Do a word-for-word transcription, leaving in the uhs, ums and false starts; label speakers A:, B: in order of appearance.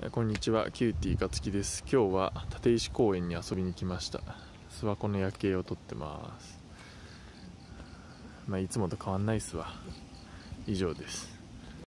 A: こんにちは、キューティーかつきです。今日は立石公園に遊びに来ました。諏訪湖の夜景を撮ってます。まあいつもと変わんないっすわ。以上です。